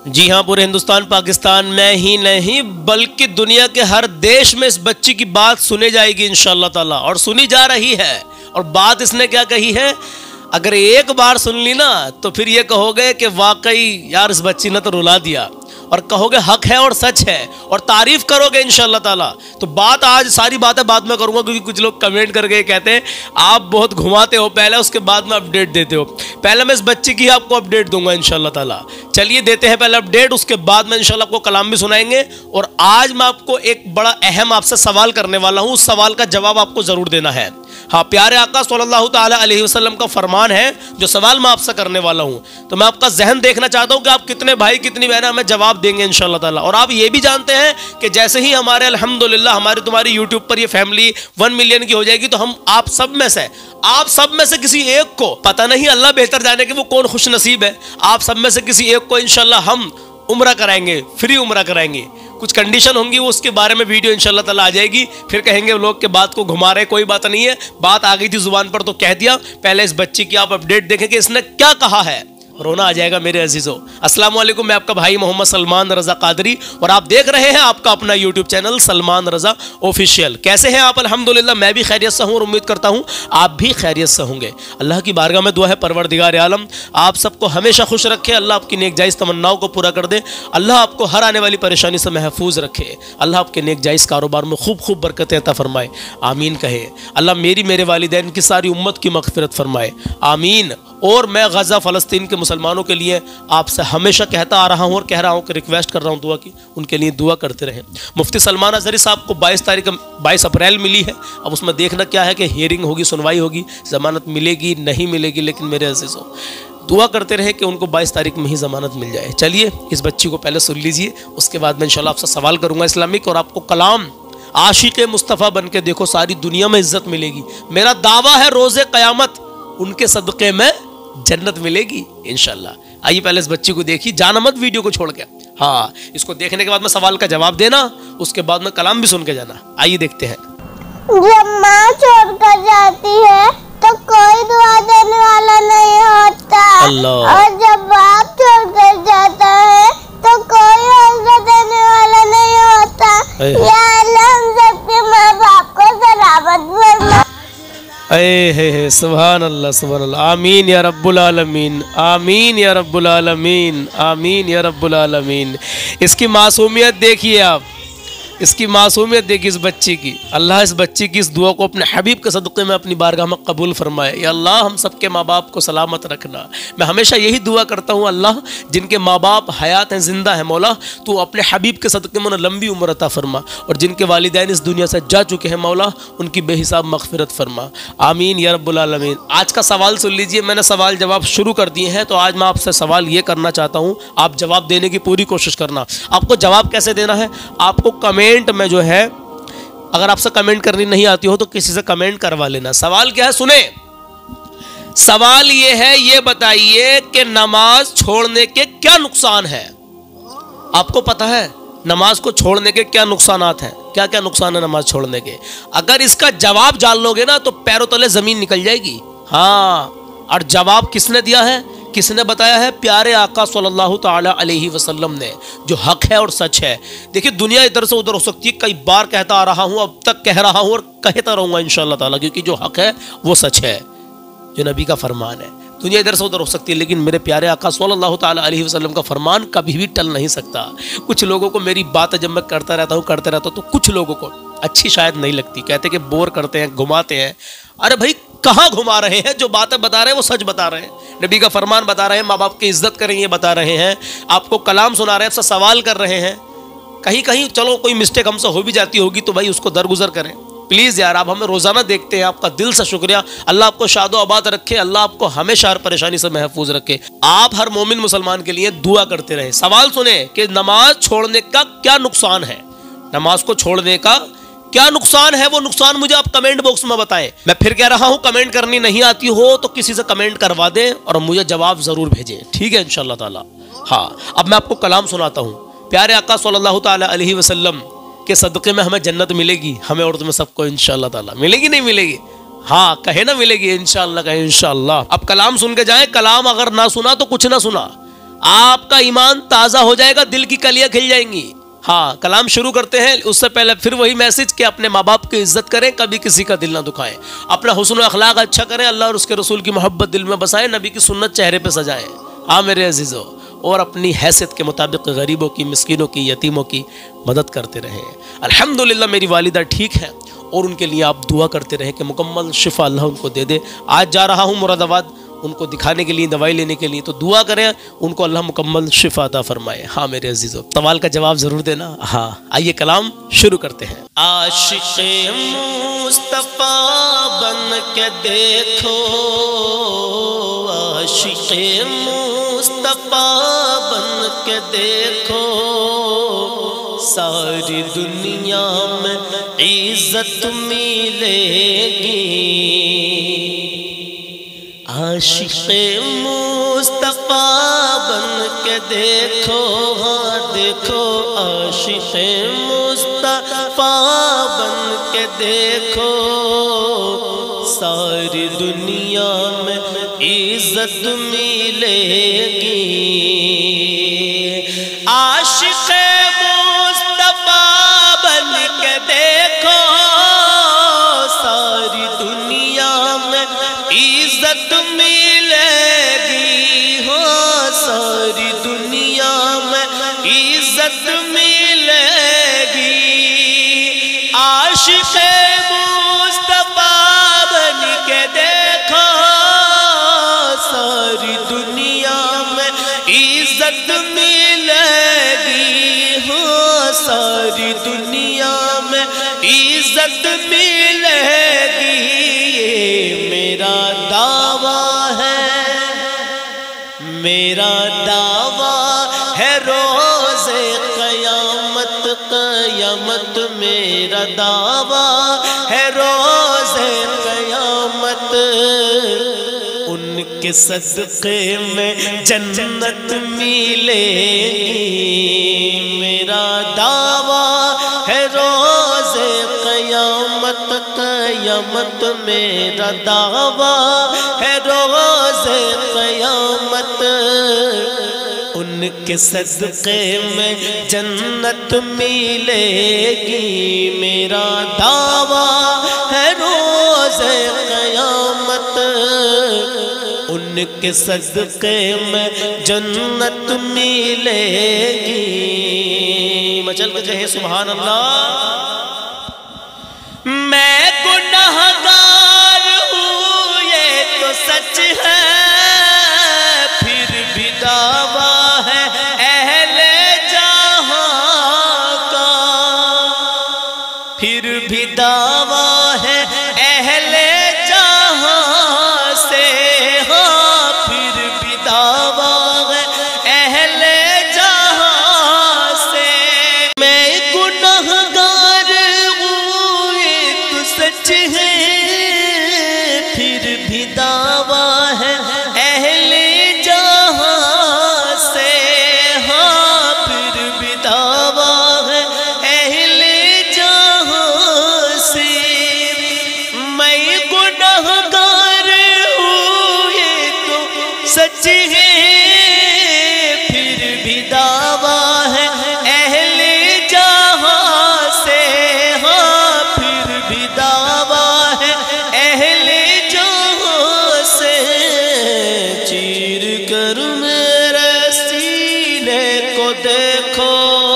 जी हाँ, पूरे हिंदुस्तान पाकिस्तान में ही नहीं बल्कि दुनिया के हर देश में इस बच्ची की बात सुनी जाएगी इंशाअल्लाह ताला, और सुनी जा रही है। और बात इसने क्या कही है, अगर एक बार सुन ली ना तो फिर ये कहोगे कि वाकई यार इस बच्ची ने तो रुला दिया, और कहोगे हक है और सच है, और तारीफ करोगे इंशाअल्लाह ताला। तो बात आज सारी बातें बाद में करूंगा, क्योंकि कुछ लोग कमेंट करके कहते हैं आप बहुत घुमाते हो पहले, उसके बाद में अपडेट देते हो। पहले मैं इस बच्ची की आपको अपडेट दूंगा इंशाअल्लाह ताला। चलिए देते हैं पहले अपडेट, उसके बाद में इंशाअल्लाह आपको कलाम भी सुनाएंगे। और आज मैं आपको एक बड़ा अहम आपसे सवाल करने वाला हूँ, उस सवाल का जवाब आपको जरूर देना है। हाँ, प्यारे आका सल्लल्लाहु ताला अलैहि वसल्लम का फरमान है, जो सवाल मैं आपसे करने वाला हूँ। तो मैं आपका जहन देखना चाहता हूँ कि आप कितने भाई कितनी बहनें हमें जवाब देंगे इंशाअल्लाह ताला। और आप ये भी जानते हैं कि जैसे ही हमारे अल्हम्दुलिल्लाह हमारी तुम्हारी यूट्यूब पर ये फैमिली 1 मिलियन की हो जाएगी, तो हम आप सब में से किसी एक को, पता नहीं अल्लाह बेहतर जाने कि वो कौन खुश नसीब है, आप सब में से किसी एक को इंशाअल्लाह हम उम्रा कराएंगे, फ्री उम्रा कराएंगे। कुछ कंडीशन होंगी, वो उसके बारे में वीडियो इंशाअल्लाह ताला आ जाएगी। फिर कहेंगे लोग के बात को घुमा रहे, कोई बात नहीं है, बात आ गई थी जुबान पर तो कह दिया। पहले इस बच्ची की आप अपडेट देखें कि इसने क्या कहा है, रोना आ जाएगा मेरे अजीजों। अस्सलाम वालेकुम, मैं आपका भाई मोहम्मद सलमान रजा कादरी, और आप देख रहे हैं आपका अपना YouTube channel Salman Raza official. कैसे हैं आप? अल्हम्दुलिल्लाह मैं भी खैरियत से हूँ और उम्मीद करता हूँ आप भी खैरियत से होंगे। अल्लाह की बारगाह में दुआ है परवरदिगार आलम आप सबको हमेशा खुश रखे, अल्लाह आपकी नेक जायज़ तमन्नाओं को पूरा कर दे, अल्लाह आपको हर आने वाली परेशानी से महफूज रखे, अल्लाह आपके नेक जायज़ कारोबार में खूब खूब बरकतें अता फरमाए, आमीन कहे। अल्लाह मेरे वालिदैन की सारी उम्मत की मग़फ़िरत फरमाए, आमीन। और मैं गज़ा फ़लस्तीन के मुसलमानों के लिए आपसे हमेशा कहता आ रहा हूँ और कह रहा हूँ कि रिक्वेस्ट कर रहा हूँ दुआ की, उनके लिए दुआ करते रहें। मुफ्ती सलमान अज़हरी साहब को 22 अप्रैल मिली है। अब उसमें देखना क्या है कि हियरिंग होगी, सुनवाई होगी, ज़मानत मिलेगी नहीं मिलेगी, लेकिन मेरे अज़ीज़ों दुआ करते रहे कि उनको 22 तारीख में ही ज़मानत मिल जाए। चलिए इस बच्ची को पहले सुन लीजिए, उसके बाद मैं इंशाअल्लाह आपसे सवाल करूँगा इस्लामिक, और आपको कलाम आशिक़ मुस्तफ़ा बन के देखो, सारी दुनिया में इज़्ज़त मिलेगी। मेरा दावा है रोज़े क़यामत उनके सदक़े में जन्नत मिलेगी इंशाअल्लाह। आइए पहले इस बच्ची को देखिए, जाना मत वीडियो को छोड़ के। हाँ, इसको देखने के बाद में सवाल का जवाब देना, उसके बाद में कलाम भी सुन के जाना। आइए देखते हैं। जब माँ छोड़कर जाती है तो कोई दुआ देने वाला नहीं होता, और जब बाप छोड़कर जाता है तो कोई हौसला देने वाला नहीं होता। या अल्लाह हम सबके माँ बाप को सलामत फरमा। सुभान अल्लाह, सुभान अल्लाह, आमीन या रब्बुल आलमीन, आमीन या रब्बुल आलमीन, आमीन या रब्बुल आलमीन। इसकी मासूमियत देखिए आप, इसकी मासूमियत देखिए इस बच्ची की। अल्लाह इस बच्ची की इस दुआ को अपने हबीब के सदक़े में अपनी बारगाह में कबूल फरमाए। या अल्लाह हम सबके माँ बाप को सलामत रखना। मैं हमेशा यही दुआ करता हूँ, अल्लाह जिनके माँ बाप हयात हैं, ज़िंदा हैं, मौला तो अपने हबीब के सदक़े में उन्हें लंबी उम्र अता फरमा, और जिनके वालिदैन इस दुनिया से जा चुके हैं मौला उनकी बेहिसाब मग़फ़िरत फरमा, आमीन या रब्बुल आलमीन। आज का सवाल सुन लीजिए, मैंने सवाल जवाब शुरू कर दिए हैं, तो आज मैं आपसे सवाल ये करना चाहता हूँ, आप जवाब देने की पूरी कोशिश करना। आपको जवाब कैसे देना है, आपको कमेंट में जो है, अगर आपसे कमेंट करनी नहीं आती हो तो किसी से कमेंट करवा लेना। सवाल क्या है सुने, सवाल ये है, ये बताइए कि नमाज छोड़ने के क्या नुकसान है। आपको पता है नमाज को छोड़ने के क्या नुकसानात हैं, क्या क्या नुकसान है नमाज छोड़ने के? अगर इसका जवाब जान लोगे ना तो पैरों तले जमीन निकल जाएगी। हाँ, और जवाब किसने दिया है, किसने बताया है? प्यारे आका सल्लल्लाहु ताला अलैहि वसल्लम ने, जो हक है और सच है। देखिए दुनिया इधर से उधर हो सकती है, कई बार कहता आ रहा हूँ, अब तक कह रहा हूँ और कहता रहूँगा इंशाअल्लाह ताला, क्योंकि जो हक है वो सच है, जो नबी का फरमान है। दुनिया इधर से उधर हो सकती है, लेकिन मेरे प्यारे आका सल्लल्लाहु ताला अलैहि वसल्लम का फरमान कभी भी टल नहीं सकता। कुछ लोगों को मेरी बात जब मैं करते रहता हूँ तो कुछ लोगों को अच्छी शायद नहीं लगती, कहते कि बोर करते हैं, घुमाते हैं। अरे भाई कहाँ घुमा रहे हैं, जो बातें बता रहे हैं वो सच बता रहे हैं, नबी का फरमान बता रहे हैं, माँ बाप की इज्जत करें ये बता रहे हैं, आपको कलाम सुना रहे हैं, आपसे सवाल कर रहे हैं। कहीं कहीं चलो कोई मिस्टेक हमसे हो भी जाती होगी तो भाई उसको दरगुजर करें प्लीज़ यार। आप हमें रोज़ाना देखते हैं, आपका दिल से शुक्रिया। अल्लाह आपको शादो आबाद रखे, अल्लाह आपको हमेशा हर परेशानी से महफूज रखे। आप हर मोमिन मुसलमान के लिए दुआ करते रहे। सवाल सुने कि नमाज छोड़ने का क्या नुकसान है, नमाज को छोड़ने का क्या नुकसान है, वो नुकसान मुझे आप कमेंट बॉक्स में बताएं। मैं फिर कह रहा हूं, कमेंट करनी नहीं आती हो तो किसी से कमेंट करवा दें और मुझे जवाब जरूर भेजें, ठीक है इंशाअल्लाह ताला। हाँ, अब मैं आपको कलाम सुनाता हूं। प्यारे आका सल्लल्लाहु ताला अलैहि वसल्लम के सदक़े में हमें जन्नत मिलेगी, हमें और तुम्हें सबको इंशाअल्लाह ताला। मिलेगी नहीं मिलेगी? हाँ कहे ना मिलेगी, इंशाअल्लाह कहे इंशाअल्लाह। अब कलाम सुन के जाएं, कलाम अगर ना सुना तो कुछ ना सुना। आपका ईमान ताज़ा हो जाएगा, दिल की कलियां खिल जाएंगी। हाँ, कलाम शुरू करते हैं, उससे पहले फिर वही मैसेज कि अपने माँ बाप की इज्जत करें, कभी किसी का दिल ना दुखाएं, अपना हुस्न अखलाक अच्छा करें, अल्लाह और उसके रसूल की मोहब्बत दिल में बसाएं, नबी की सुन्नत चेहरे पे सजाएं। हाँ मेरे अजीज़ों, और अपनी हैसियत के मुताबिक गरीबों की, मिस्किनों की, यतीमों की मदद करते रहें। अल्हम्दुलिल्लाह मेरी वालिदा ठीक है, और उनके लिए आप दुआ करते रहें कि मुकम्मल शिफा अल्लाह उनको दे दे। आज जा रहा हूँ मुरादाबाद उनको दिखाने के लिए, दवाई लेने के लिए, तो दुआ करें उनको अल्लाह मुकम्मल शिफा अता फरमाए। हाँ मेरे अजीज़ों, सवाल का जवाब ज़रूर देना। हाँ, आइए कलाम शुरू करते हैं। आशिक़े मुस्तफ़ा बन के देखो, आशिक़े मुस्तफ़ा बन के देखो, सारी दुनिया में इज्जत मिलेगी। आशिक़े मुस्तफ़ा बन के देखो, हाँ देखो, आशिक़े मुस्तफ़ा बन के देखो, सारी दुनिया में इज्जत मिलेगी। आशिक़े मुस्तफ़ा बन के देखो, सारी दुनिया में इज्जत मिलेगी। हो सारी दुनिया में इज्जत मिलेगी। आशिक़े मुस्तफ़ा बन के देखो, सारी दुनिया में इज्जत मिलेगी। हो सारी दुनिया में इज्जत मिलेगी। ये मेरा दावा है, मेरा दावा है, रोज़े क़यामत, क़यामत मेरा दावा है, रोज़े क़यामत, उनके सदक़े में जन्नत मिलेगी। मेरा दावा है, रोज़े क़यामत, क़यामत मेरा दावा है, रोज़े क़यामत, उनके सदक़े में जन्नत मिलेगी। मेरा दावा है, रोज़े क़यामत, उनके सदक़े में जन्नत मिलेगी। मचल के कहे सुभान अल्लाह। मैं गुनहगार हूँ ये तो सच है, फिर भी दावा है अहले जहां का, फिर भी दावा है अहले जहां से। हाँ, फिर भी दावा है अहले जहां से। मैं गुनहगार हूँ ये तो सच है, फिर भी दावा है अहले जहां से। हाँ, फिर भी दावा है अहले जहां से। मैं गुनहगार हूँ ये तो सच है, फिर भी दावा है अहले जहां से। हाँ, फिर भी दावा है अहले जहां से। चीर कर मेरे सीने को देखो,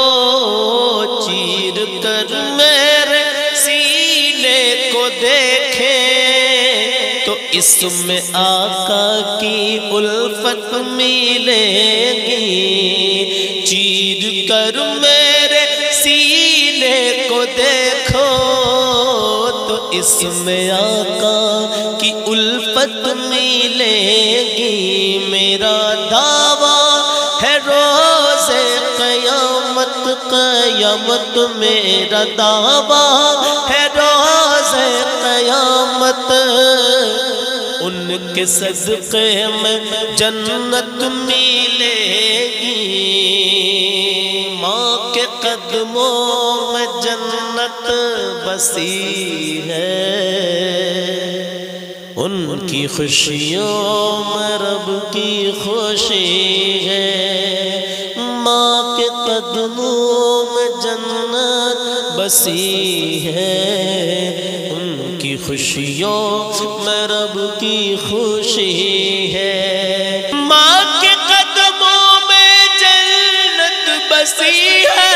चीर कर मेरे सीने को देखें, तो इसमें आका की उल्फत मिलेगी। चीर कर मेरे सीने को देखो, तो इसमें आका की उल्फत मिलेगी। मेरा दावा है, रोज़े क़यामत, क़यामत मेरा दावा है, रोज़े क़यामत, उनके सदक़े में जन्नत मिलेगी। माँ के कदमों में जन्नत बसी है, उनकी खुशियों में रब की खुशी है। के कदमों में जन्नत बसी है, उनकी खुशियों में रब की खुशी है। माँ के कदमों में जन्नत बसी है,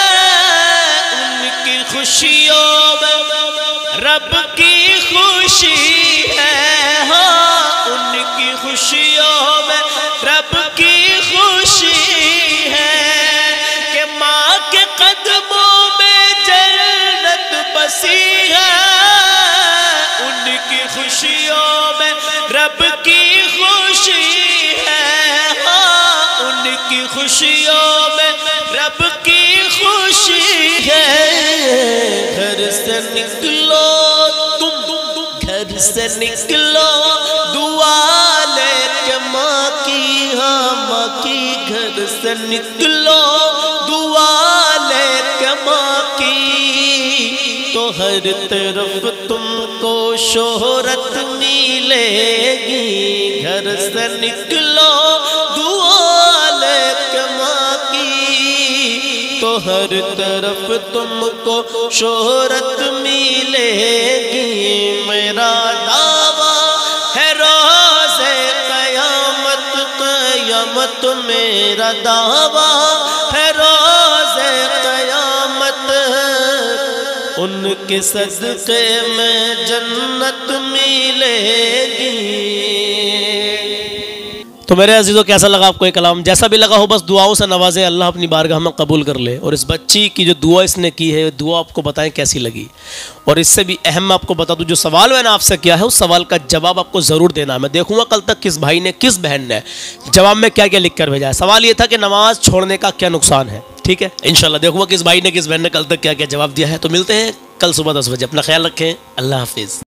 उनकी खुशियों में रब की खुशी है। हाँ, उनकी खुशियों में रब की खुशी है कि माँ के कदमों में जन्नत बसी है, उनकी खुशियों में रब की खुशी है। हाँ, उनकी खुशियों में रब की खुशी है। घर से निकलो तुम, घर से निकलो दुआ लेके माँ की, हाँ माँ की। घर से निकलो दुआ लेके माँ की, तो हर तरफ तुमको शोहरत मिलेगी। घर से निकलो दुआ लेके माँ की, तो हर तरफ तुमको शोहरत मिलेगी। मेरा दावा है रोज़े क़यामत, क़यामत मेरा दावा है रोज़े क़यामत, उनके सदक़े में जन्नत मिलेगी। तो मेरे अजीज़ों, कैसा लगा आपको ये कलाम? जैसा भी लगा हो बस दुआओं से नवाजे, अल्लाह अपनी बारगाह में कबूल कर ले। और इस बच्ची की जो दुआ इसने की है, दुआ आपको बताएं कैसी लगी। और इससे भी अहम मैं आपको बता दूं, जो सवाल मैंने आपसे किया है उस सवाल का जवाब आपको ज़रूर देना है। मैं देखूंगा कल तक किस भाई ने, किस बहन ने जवाब में क्या क्या लिख कर भेजा है। सवाल ये था कि नमाज छोड़ने का क्या नुकसान है। ठीक है, इंशाल्लाह देखूंगा किस भाई ने, किस बहन ने कल तक क्या क्या जवाब दिया है। तो मिलते हैं कल सुबह 10 बजे। अपना ख्याल रखें, अल्लाह हाफिज़।